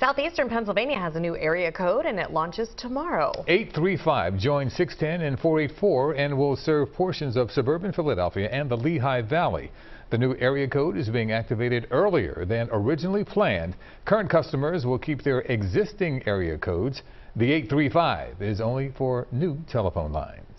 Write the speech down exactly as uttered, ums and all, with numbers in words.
Southeastern Pennsylvania has a new area code and it launches tomorrow. eight three five joins six ten and four eight four and will serve portions of suburban Philadelphia and the Lehigh Valley. The new area code is being activated earlier than originally planned. Current customers will keep their existing area codes. The eight three five is only for new telephone lines.